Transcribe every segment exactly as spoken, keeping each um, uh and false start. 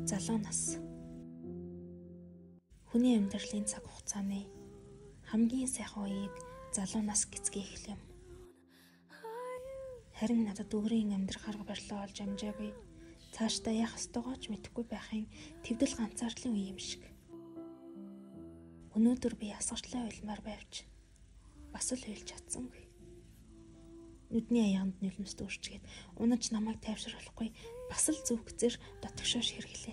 Залуу нас. Хүний амьдралын цаг хугацааны хамгийн сайхан үеийг залуу нас гэцгээ эхлэв. Харин надад өөрийн амьдрах арга барилаа олж амжаагүй. Цаашдаа яах ёстойгоо ч мэдэхгүй байхын твдэл ганцаардлын үе юм шиг. Өнөөдөр би асгарчлаа уйлмаар байвч бас л уйлж чадсангүй. Нүдний аяанд нулимс дүүрчгээд унаж намайг тайвшруулахгүй бас л зүгцэр дотгошоош хэрглээ.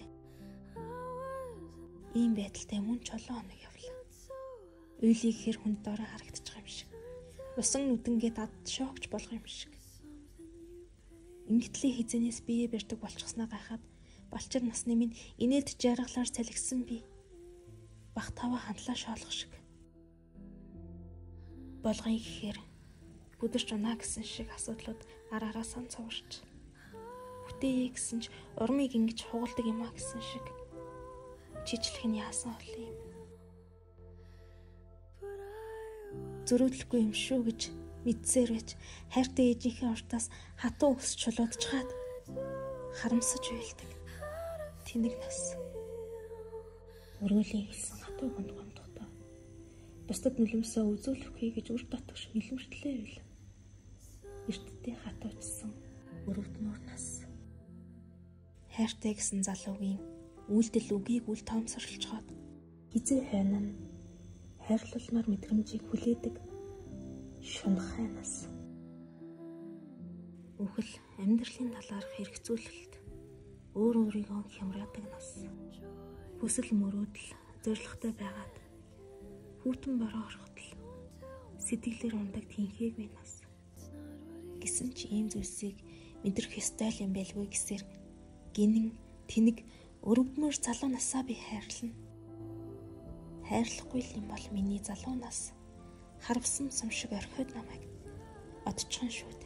Ийм байдалтай мөн ч олон хоног явлаа. Уйлыг хэр хүнд дорой харагдчих юм шиг. Усан нүдэнгээ дад шокч болох юм шиг. Ингэтлээ хизэнээс бие барьдаг болчихсноо гайхаад балчир насны минь инээд жаргалаар салхисан би бах таваа хандлаа шоолох шиг. Болгоё гэхээр бүдэрч унаа гэсэн шиг асуудлууд ар араасаа цуурч. Бүтээе гэсэн ч урмыг ингэж хугалдаг юм а гэсэн шиг. Жижиглэх нь яасан ол юм. Зөрөөдлөхгүй юм шүү гэж мэдсээр байж хайртай ээжийнхээ уртаас хатуу өс чулуудчихад харамсаж уйлдаг. Тэнэг нас. Өрөөлийн хэлсэн хатуу гонд гондохтой. Бусдад нулимсаа үзүүлэхгүй гэж үр дотгош нэлмэртлээ байл. Эртдээ хатуучсан өрөвдмөр нас. Хайртай гэсэн залуугийн үйлдэл үгийг үл тоомсорлцоход хизээ хайна нь хайрлалмаар мэдрэмжийг хүлээдэг шунхай нас. Үхэл амьдралын талаарх хэрэгцүүлэлт өөр өөрийгөө хямраадаг нас. Хүсэл мөрөөдөл зоригтой байгаад хүүтэн бороо орхотол сэтгэлээр ундаг тэнхээгүй нас. Гэсэн ч ийм зүйлсийг мэдрэх ёстой юм байлгүй гэсээр гинэн тэнэг өрөвдмөр залуу насаа би хайрлана. Хайрлахгүй юм бол миний залуу нас харвсан сум шиг орхиод намайг одчихын шүү дээ.